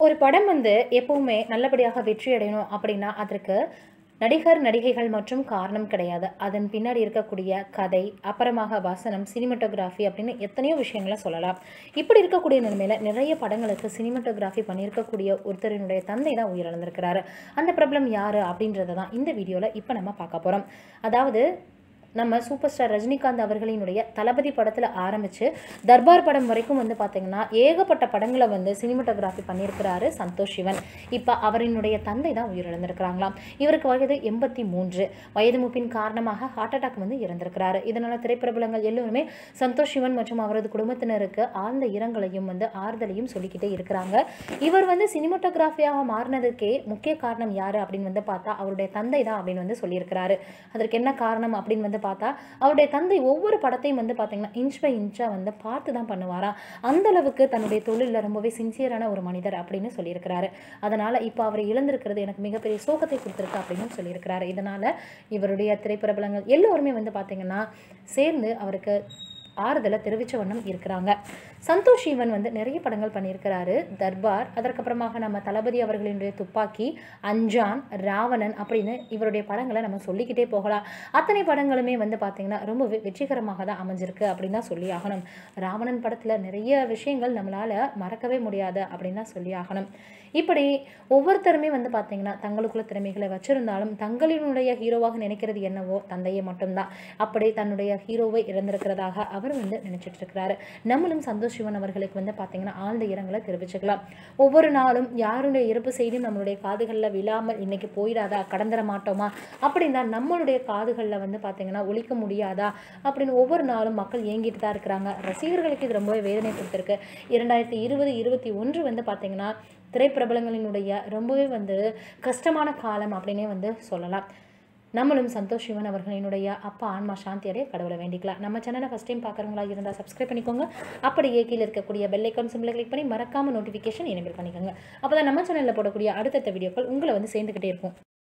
ஒரு படம் வந்து எப்பவுமே நல்லபடியாக வெற்றி அடையணும் அப்படின்னா அதற்கு நடிகர் நடிகைகள் மற்றும் காரணம் கிடையாது. அதன் பின்னாடி இருக்கக்கூடிய கதை, அப்புறமாக வசனம், சினிமாட்டோகிராஃபி அப்படின்னு எத்தனையோ விஷயங்களை சொல்லலாம். இப்படி இருக்கக்கூடிய நிலைமையில நிறைய படங்களுக்கு சினிமாட்டோகிராஃபி பண்ணியிருக்கக்கூடிய ஒருத்தரினுடைய தந்தை தான் உயிரிழந்திருக்கிறாரு. அந்த பிரபலம் யாரு அப்படின்றத தான் இந்த வீடியோவில் இப்போ நம்ம பார்க்க போகிறோம். அதாவது நம்ம சூப்பர் ஸ்டார் ரஜினிகாந்த் அவர்களினுடைய தளபதி படத்தில் ஆரம்பித்து தர்பார் படம் வரைக்கும் வந்து பார்த்திங்கன்னா ஏகப்பட்ட படங்களை வந்து சினிமாட்டோகிராஃபி பண்ணியிருக்கிறாரு சந்தோஷ் சிவன். இப்போ அவரினுடைய தந்தை தான் உயிரிழந்திருக்கிறாங்களாம். இவருக்கு வயது 83. வயது மூப்பின் காரணமாக ஹார்ட் அட்டாக் வந்து இறந்திருக்கிறாரு. இதனால் திரைப்பிரபலங்கள் எல்லோருமே சந்தோஷ் சிவன் மற்றும் அவரது குடும்பத்தினருக்கு ஆழ்ந்த இரங்கலையும் வந்து ஆறுதலையும் சொல்லிக்கிட்டே இருக்கிறாங்க. இவர் வந்து சினிமாட்டோகிராஃபியாக மாறினதுக்கே முக்கிய காரணம் யார் அப்படின்னு வந்து பார்த்தா அவருடைய தந்தை தான் அப்படின்னு வந்து சொல்லியிருக்கிறாரு. அதற்கு என்ன காரணம் அப்படின்னு வந்து பார்த்தா அவருடைய தந்தை ஒவ்வொரு படத்தையும் வந்து பார்த்தீங்கன்னா இன்ச் பை இன்ச்சாக வந்து பார்த்து தான் பண்ணுவாராம். அந்த அளவுக்கு தன்னுடைய தொழிலில் ரொம்பவே சின்சியரான ஒரு மனிதர் அப்படின்னு சொல்லியிருக்கிறாரு. அதனால் இப்போ அவரை இழந்திருக்கிறது எனக்கு மிகப்பெரிய சோகத்தை கொடுத்துருக்கு அப்படின்னு சொல்லியிருக்கிறாரு. இதனால் இவருடைய திரைப்பிரபலங்கள் எல்லோருமே வந்து பார்த்தீங்கன்னா சேர்ந்து அவருக்கு ஆறுதலை தெரிவித்த வண்ணம் இருக்கிறாங்க. சந்தோஷ் சிவன் வந்து நிறைய படங்கள் பண்ணியிருக்கிறாரு. தர்பார், அதற்கப்புறமாக நம்ம தளபதி அவர்களினுடைய துப்பாக்கி, அஞ்சான், ராவணன் அப்படின்னு இவருடைய படங்களை நம்ம சொல்லிக்கிட்டே போகலாம். அத்தனை படங்களுமே வந்து பார்த்திங்கன்னா ரொம்ப வெற்றிகரமாக தான் அமைஞ்சிருக்கு அப்படின்னு தான் சொல்லி ஆகணும். ராவணன் படத்தில் நிறைய விஷயங்கள் நம்மளால் மறக்கவே முடியாது அப்படின்னு தான் சொல்லி ஆகணும். இப்படி ஒவ்வொருத்தருமே வந்து பார்த்திங்கன்னா தங்களுக்குள்ள திறமைகளை வச்சிருந்தாலும் தங்களினுடைய ஹீரோவாக நினைக்கிறது என்னவோ தந்தையை மட்டும்தான். அப்படி தன்னுடைய ஹீரோவை இழந்திருக்கிறதாக அவர் வந்து நினைச்சிட்டு இருக்கிறாரு. நம்மளும் சந்தோஷ் சிவன் அவர்களுக்கு வந்து பார்த்திங்கன்னா ஆழ்ந்த இரங்கலை தெரிவிச்சுக்கலாம். ஒவ்வொரு நாளும் யாருடைய இறப்பு செய்தியும் நம்மளுடைய காதுகளில் விழாமல் இன்னைக்கு போயிடாதா, கடந்துட மாட்டோமா அப்படின்னா நம்மளுடைய காதுகளில் வந்து பார்த்திங்கன்னா ஒழிக்க முடியாதா அப்படின்னு ஒவ்வொரு நாளும் மக்கள் ஏங்கிட்டு தான் இருக்கிறாங்க. ரசிகர்களுக்கு இது ரொம்பவே வேதனை கொடுத்துருக்கு. 2020-21 வந்து பார்த்திங்கன்னா திரைப்பிரபலங்களினுடைய ரொம்பவே வந்து கஷ்டமான காலம் அப்படின்னே வந்து சொல்லலாம். நம்மளும் சந்தோஷ் சிவன் அவர்களினுடைய அப்பா ஆன்மா சாந்தி அடைய கடவுளை வேண்டிக்கலாம். நம்ம சேனலை ஃபஸ்ட் டைம் பார்க்குறவங்களா இருந்தால் சப்ஸ்கிரைப் பண்ணிக்கோங்க. அப்படியே கீழே இருக்கக்கூடிய பெல் ஐக்கான் சிம்பிளை கிளிக் பண்ணி மறக்காமல் நோட்டிஃபிகேஷன் எனேபிள் பண்ணிக்கோங்க. அப்போ தான் நம்ம சேனலில் போடக்கூடிய அடுத்தடுத்த வீடியோக்கள் உங்களை வந்து சேர்ந்துக்கிட்டே இருக்கும்.